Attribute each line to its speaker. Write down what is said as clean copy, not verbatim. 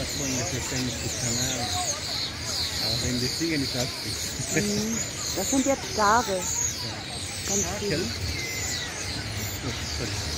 Speaker 1: con ese Kanal. Aber wenn die Fliege nicht abfliegt.
Speaker 2: Das sind jetzt Gare. Ganz
Speaker 1: Ah,
Speaker 2: viele.
Speaker 1: Sorry.